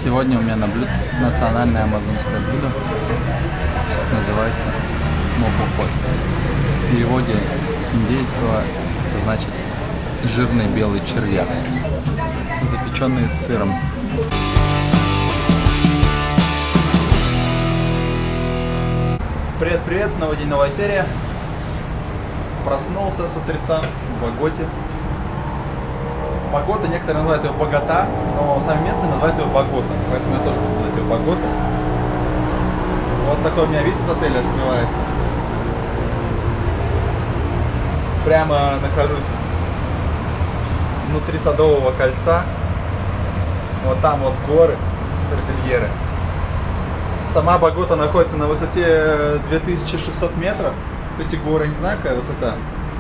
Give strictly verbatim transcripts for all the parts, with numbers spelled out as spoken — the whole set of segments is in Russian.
Сегодня у меня на блюд национальное амазонское блюдо. Называется мопохой. В переводе с индейского это значит жирный белый червяк, запеченный с сыром. Привет-привет, новый день, новая серия. Проснулся с утреца в Боготе. Богота, некоторые называют ее Богота, но сами местные называют ее Богота, поэтому я тоже буду называть ее Богота. Вот такой у меня вид из отеля открывается. Прямо нахожусь внутри Садового кольца. Вот там вот горы, Кордильеры. Сама Богота находится на высоте две тысячи шестьсот метров. Вот эти горы, не знаю, какая высота.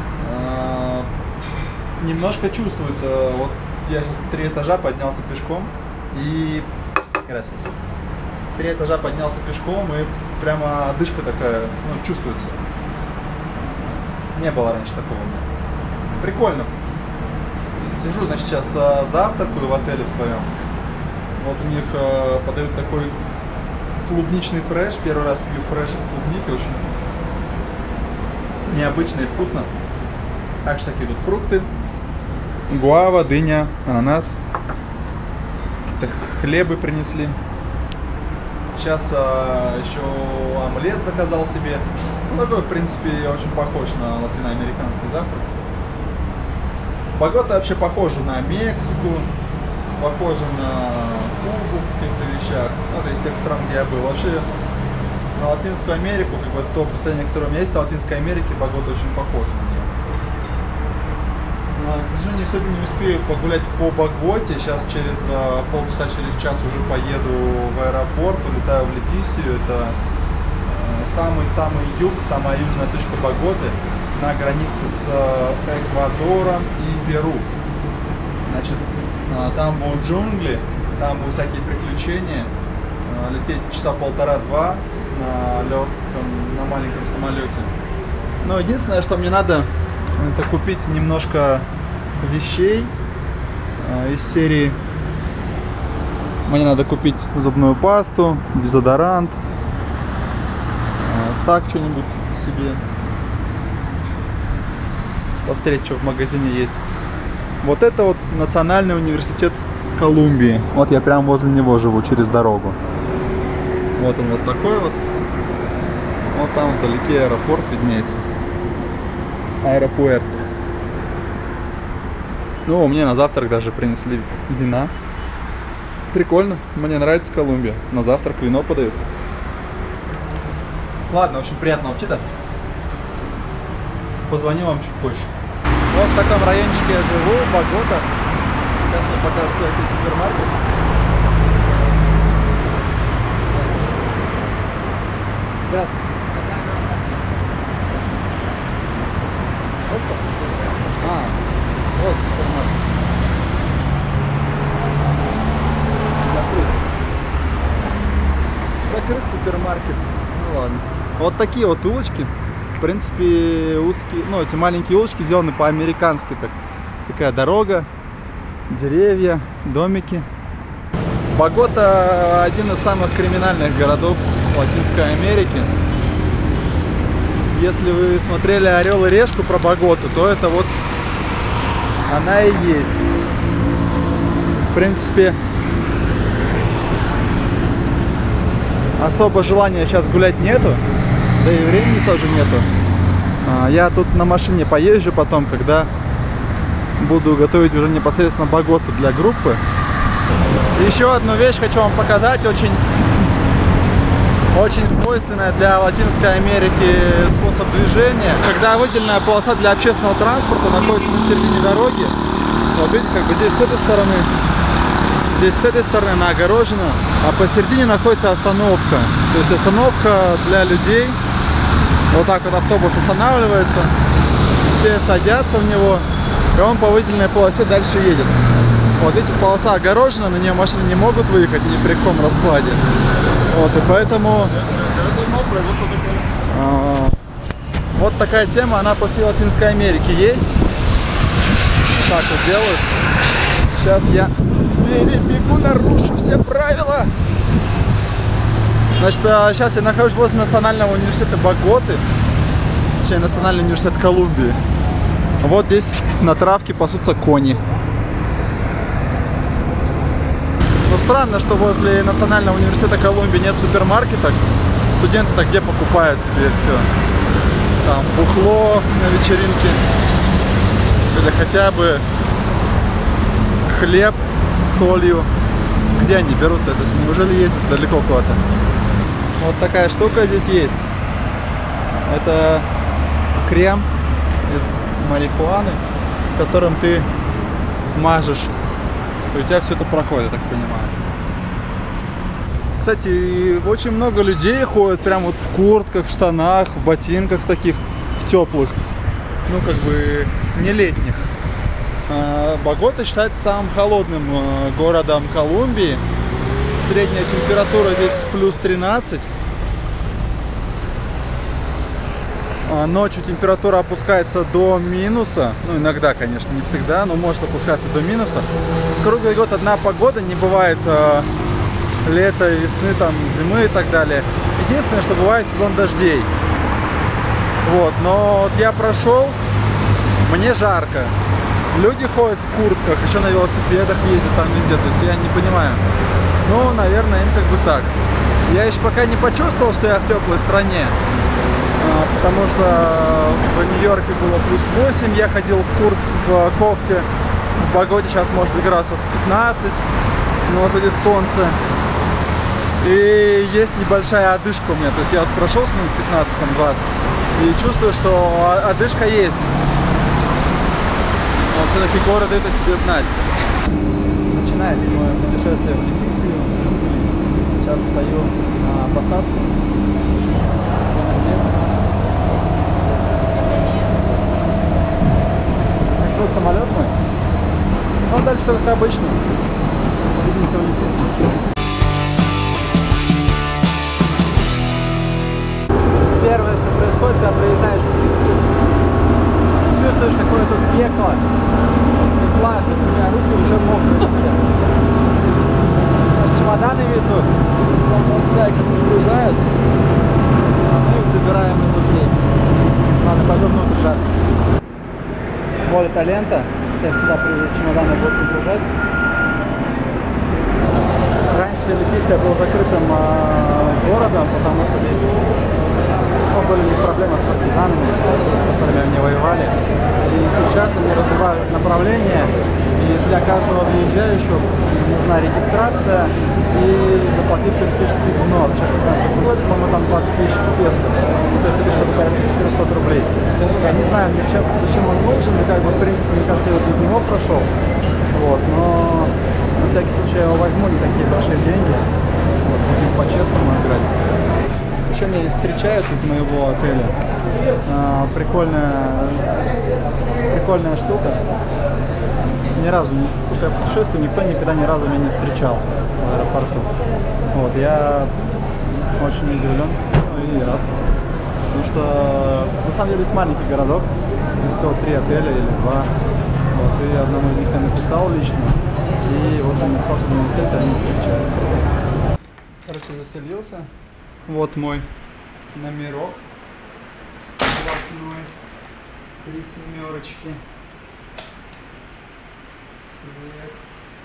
Немножко чувствуется. Вот я сейчас три этажа поднялся пешком и Gracias. Три этажа поднялся пешком и прямо одышка такая, ну, чувствуется. Не было раньше такого. Прикольно. Сижу, значит, сейчас завтракаю в отеле в своем. Вот у них э, подают такой клубничный фреш. Первый раз пью фреш из клубники, очень необычно и вкусно. Также всякие тут фрукты. Гуава, дыня, ананас. Какие-то хлебы принесли. Сейчас а, еще омлет заказал себе. Ну, такой, в принципе, очень похож на латиноамериканский завтрак. Богота вообще похожа на Мексику, похожа на Кубу в каких-то вещах. Ну, это из тех стран, где я был. Вообще, на Латинскую Америку, как бы то представление, которое у меня есть, в Латинской Америке, Богота очень похожа на нее. К сожалению, сегодня не успею погулять по Боготе. Сейчас через а, полчаса, через час уже поеду в аэропорт, улетаю в Летисию. Это самый-самый э, юг, самая южная точка Боготы на границе с э, Эквадором и Перу. Значит, э, там будут джунгли, там будут всякие приключения. Э, лететь часа полтора-два на легком, на маленьком самолете. Но единственное, что мне надо, это купить немножко вещей э, из серии. Мне надо купить зубную пасту, дезодорант, э, так что-нибудь себе. Посмотреть, что в магазине есть. Вот это вот Национальный университет Колумбии. Вот я прям возле него живу, через дорогу. Вот он вот такой вот. Вот там вдалеке аэропорт виднеется. Аэропуэрто. Ну, мне на завтрак даже принесли вина. Прикольно, мне нравится Колумбия. На завтрак вино подают. Ладно, в общем, приятного аппетита. Позвоню вам чуть позже. Вот в таком райончике я живу, Богота. Сейчас мне покажу, что это супермаркет. Здравствуйте. А, вот супермаркет. Закрыт. Закрыт супермаркет. Ну ладно. Вот такие вот улочки. В принципе, узкие, ну, эти маленькие улочки сделаны по-американски. Так. Такая дорога, деревья, домики. Богота один из самых криминальных городов Латинской Америки. Если вы смотрели «Орел и решку» про Боготу, то это вот она и есть. В принципе, особо желания сейчас гулять нету, да и времени тоже нету. Я тут на машине поезжу потом, когда буду готовить уже непосредственно Боготу для группы. Еще одну вещь хочу вам показать, очень Очень свойственная для Латинской Америки способ движения. Когда выделенная полоса для общественного транспорта находится на середине дороги, вот видите, как бы здесь с этой стороны, здесь с этой стороны она огорожена, а посередине находится остановка. То есть остановка для людей. Вот так вот автобус останавливается, все садятся в него, и он по выделенной полосе дальше едет. Вот видите, полоса огорожена, на нее машины не могут выехать ни при каком раскладе. Вот, и поэтому а, вот такая тема, она по всей Латинской Америке есть. Так вот делают. Сейчас я перебегу, нарушу все правила. Значит, сейчас я нахожусь возле Национального университета Боготы, точнее, Национальный университет Колумбии. Вот здесь на травке пасутся кони. Но странно, что возле Национального университета Колумбии нет супермаркетов. Студенты-то где покупают себе все? Там бухло на вечеринке. Или хотя бы хлеб с солью. Где они берут это? Неужели ездят далеко куда-то? Вот такая штука здесь есть. Это крем из марихуаны, которым ты мажешь. И у тебя все это проходит, я так понимаю. Кстати, очень много людей ходят прям вот в куртках, в штанах, в ботинках таких, в теплых. Ну, как бы, не летних. Богота считается самым холодным городом Колумбии. Средняя температура здесь плюс тринадцать. Ночью температура опускается до минуса. Ну, иногда, конечно, не всегда, но может опускаться до минуса. Круглый год одна погода, не бывает э, лета, весны, там, зимы и так далее. Единственное, что бывает сезон дождей. Вот, но вот я прошел, мне жарко. Люди ходят в куртках, еще на велосипедах ездят там везде, то есть я не понимаю. Ну, наверное, им как бы так. Я еще пока не почувствовал, что я в теплой стране, потому что в Нью-Йорке было плюс восемь, я ходил в курт, в кофте. В Боготе сейчас может быть градусов пятнадцать, но светит солнце. И есть небольшая одышка у меня, то есть я вот прошел с минут пятнадцать-двадцать и чувствую, что одышка есть. Но все-таки город дает о себе знать. Начинается мое путешествие в Летисию. Сейчас стою на посадку. Значит, вот самолет мой. Ну, а дальше все как обычно. Увидимся в Летисии. Первое, что происходит, когда прилетаешь в Летисию, чувствуешь какое-то пекло. И плашет, у меня руки уже мокрые все. Чемоданы везут, вот сюда их загружают, а мы их забираем изнутри. Надо пойду внутрь жарко. Вот эта лента. Сейчас сюда привезут чемоданы, будут загружать. Раньше Летисия был закрытым э, городом, потому что здесь ну, были проблемы с партизанами, с которыми они воевали. И сейчас они развивают направление, и для каждого въезжающего нужна регистрация и заплатить туристический взнос. Сейчас, по-моему, там двадцать тысяч песо, то есть это что-то порядка четырехсот рублей. Я не знаю, зачем, зачем он нужен, и как бы, в принципе, мне кажется, я вот без него прошел. Вот, но на всякий случай я его возьму, не такие большие деньги. Вот, будем по-честному играть. Еще меня здесь встречают из моего отеля. А, прикольная, прикольная штука. Ни разу, сколько я путешествую, никто никогда ни разу меня не встречал в аэропорту. Вот, я очень удивлен и рад. Потому что на самом деле есть маленький городок, здесь всего три отеля или два. Вот, и одному из них я написал лично. И вот он написал, что меня встретят, они встречают. Короче, заселился. Вот мой номерок. Блатной. Три семерочки. Свет.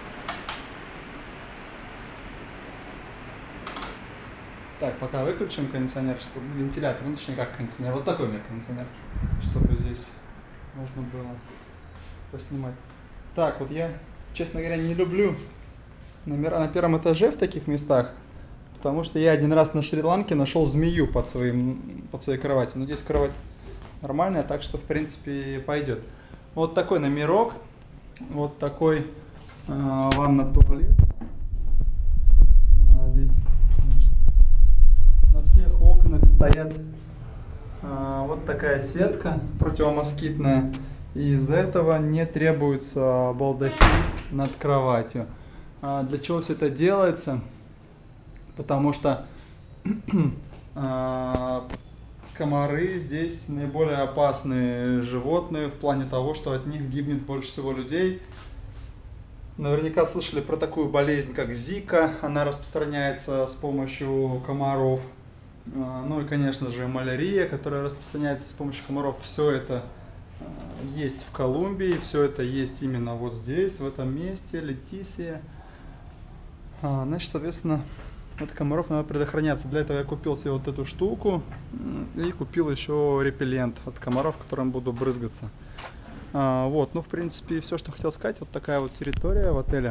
Так, пока выключим кондиционер, чтобы вентилятор, ну точнее как кондиционер, вот такой у меня кондиционер, чтобы здесь можно было поснимать. Так, вот я, честно говоря, не люблю номера на первом этаже в таких местах, потому что я один раз на Шри-Ланке нашел змею под, своим, под своей кроватью. Но здесь кровать нормальная, так что в принципе пойдет. Вот такой номерок, вот такой э, ванна-туалет. А, здесь, значит, на всех окнах стоят э, вот такая сетка противомоскитная. И из этого не требуется балдахин над кроватью. А для чего все это делается? Потому что э, комары здесь наиболее опасные животные в плане того, что от них гибнет больше всего людей. Наверняка слышали про такую болезнь, как Зика. Она распространяется с помощью комаров. Ну и, конечно же, малярия, которая распространяется с помощью комаров. Все это есть в Колумбии, все это есть именно вот здесь, в этом месте, Летисия. Значит, соответственно, от комаров надо предохраняться. Для этого я купил себе вот эту штуку и купил еще репеллент от комаров, которым буду брызгаться. А, вот, ну, в принципе, все, что хотел сказать. Вот такая вот территория в отеле.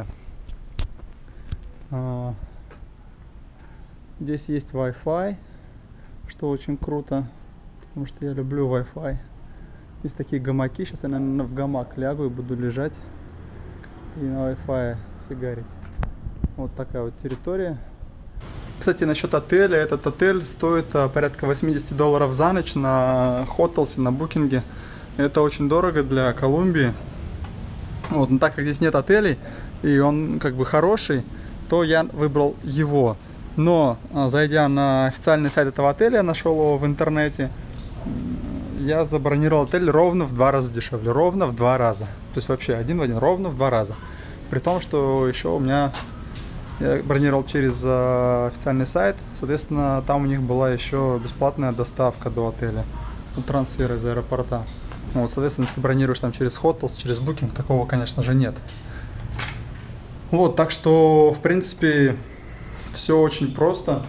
А, здесь есть Wi-Fi, что очень круто, потому что я люблю Wi-Fi. Есть такие гамаки. Сейчас я, наверное, в гамак лягу и буду лежать и на Wi-Fi фигарить. Вот такая вот территория. Кстати, насчет отеля. Этот отель стоит а, порядка восемьдесят долларов за ночь на Hotels, на букинге. Это очень дорого для Колумбии. Вот, но так как здесь нет отелей, и он как бы хороший, то я выбрал его. Но, зайдя на официальный сайт этого отеля, нашел его в интернете, я забронировал отель ровно в два раза дешевле. Ровно в два раза. То есть вообще один в один, ровно в два раза. При том, что еще у меня... Я бронировал через э, официальный сайт, соответственно, там у них была еще бесплатная доставка до отеля. Ну, трансфер из аэропорта. Вот, соответственно, ты бронируешь там через Hotels, через Booking, такого, конечно же, нет. Вот, так что, в принципе, все очень просто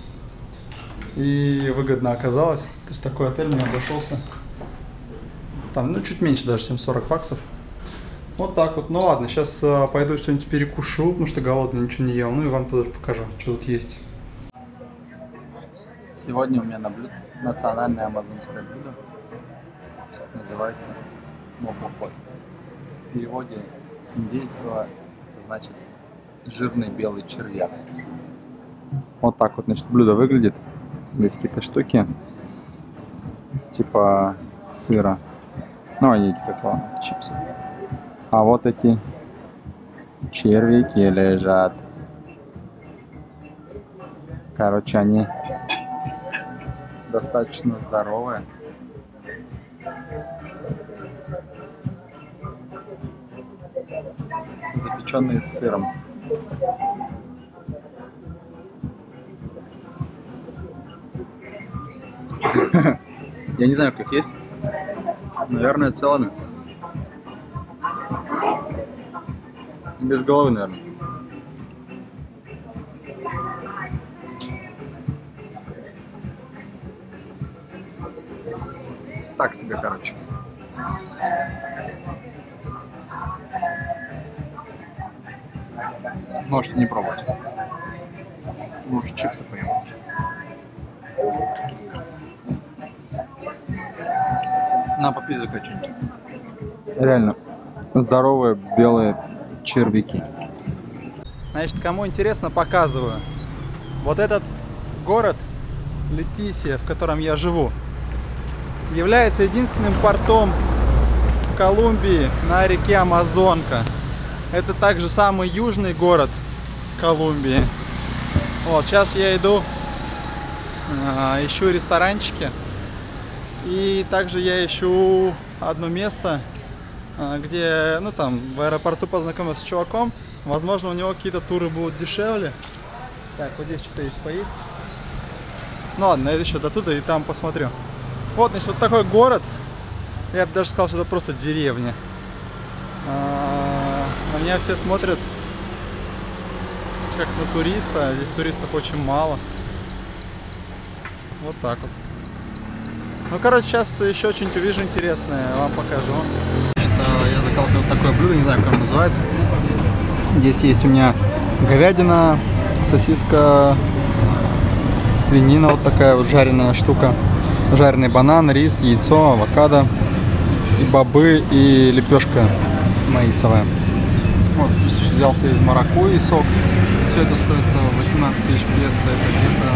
и выгодно оказалось. То есть такой отель мне обошелся. Там, ну, чуть меньше даже, чем сорок баксов. Вот так вот. Ну ладно, сейчас а, пойду что-нибудь перекушу, потому что голодный, ничего не ел. Ну и вам тоже покажу, что тут есть. Сегодня у меня на блюд национальное амазонское блюдо. Называется мохохот. В переводе с индейского это значит жирный белый червяк. Вот так вот, значит, блюдо выглядит. Здесь какие-то штуки типа сыра. Ну, они эти какого? Чипсы. А вот эти червяки лежат. Короче, они достаточно здоровые. Запеченные с сыром. Я не знаю, как есть. Наверное, целыми. Без головы, наверное. Так себе, короче. Можете не пробовать. Лучше чипсы поем. На, попей закачать. Реально. Здоровые белые червяки. Значит, кому интересно, показываю. Вот этот город Летисия, в котором я живу, является единственным портом в Колумбии на реке Амазонка. Это также самый южный город Колумбии. Вот, сейчас я иду, э, ищу ресторанчики. И также я ищу одно место, где, ну там, в аэропорту познакомился с чуваком. Возможно, у него какие-то туры будут дешевле. Так, вот здесь что-то есть поесть. Ну ладно, я еще до туда и там посмотрю. Вот, значит, вот такой город. Я бы даже сказал, что это просто деревня. А, на меня все смотрят как на туриста. Здесь туристов очень мало. Вот так вот. Ну, короче, сейчас еще что-нибудь увижу интересное, вам покажу. Значит, я заказал вот такое блюдо, не знаю, как оно называется. Здесь есть у меня говядина, сосиска, свинина, вот такая вот жареная штука. Жареный банан, рис, яйцо, авокадо, и бобы, и лепешка маисовая. Вот, взялся из маракуйи сок. Все это стоит восемнадцать тысяч песо, это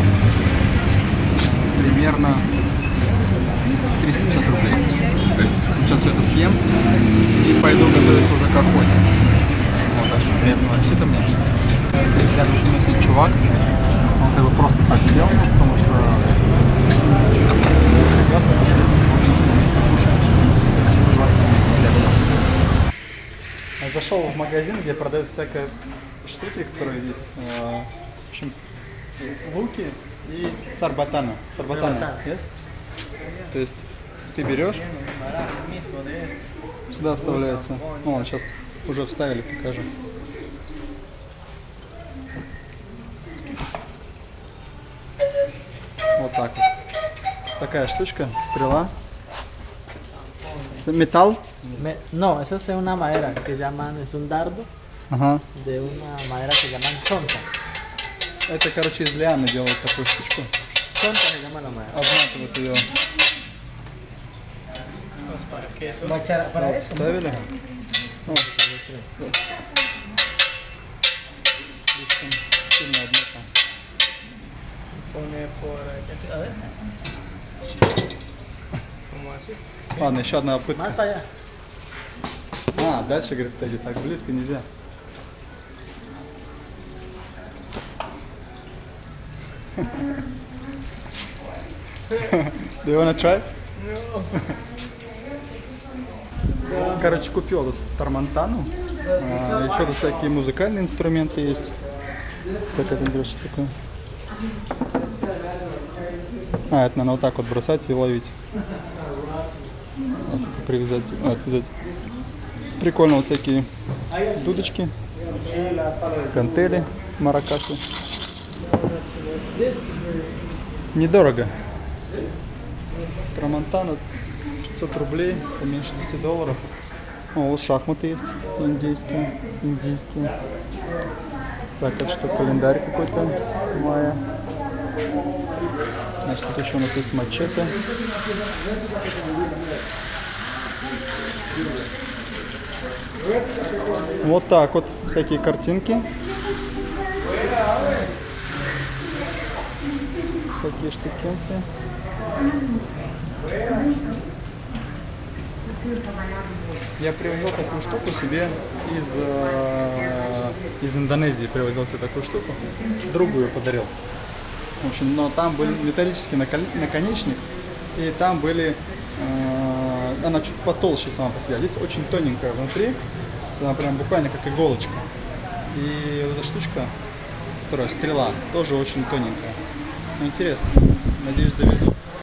где-то примерно триста пятьдесят рублей. Сейчас все это съем и пойду готовиться уже к охоте. Вот, так что приятного аппетита мне. Рядом со мной сидит чувак. Он как бы просто так сел, потому что прекрасно посидеть вместе кушать. Желательно вместе хлеб. Зашел в магазин, где продаются всякие штуки, которые здесь. э, В общем, луки и сарбатана. Сарбатана, Сарбатана. yes? То есть ты берешь, сюда вставляется. Ну, он сейчас уже вставили, покажу. Вот так вот. Такая штучка, стрела. Металл. Me- no, eso es una madera que llaman, es un dardo Ага. de una madera que llaman chonta. Это, короче, из лианы делают такую штучку. Chonta se llama la madera. Обматывают ее. Va a echar para Вот, eso. вставили. О, слишком сильно обмотал. Pone por aquí así, adentro. Como así. Ладно, еще одна попытка. Más para allá. А, дальше, говорит, Тедди, так близко нельзя. Do you wanna try? Короче, купил тут тормантану. А, еще тут всякие музыкальные инструменты есть. Так, это Андрюш, что такое? А, это, наверное, вот так вот бросать и ловить. Вот, привязать, а, отвязать. Прикольно, вот всякие дудочки, гантели, маракасы. Недорого. Трамонтана пятьсот рублей, поменьше десяти долларов. О, вот шахматы есть, индийские, индийские. Так, это что, календарь какой-то, майя. Значит, тут еще у нас есть мачете. Вот так вот, всякие картинки. Всякие штукенцы. Я привозил такую штуку себе из, э, из Индонезии. Привозил себе такую штуку. Другу ее подарил. В общем, но там был металлический накол- наконечник. И там были... э, она чуть потолще сама по себе. А здесь очень тоненькая внутри. Она прям буквально как иголочка. И вот эта штучка, которая стрела, тоже очень тоненькая. Ну, интересно. Надеюсь, довезу.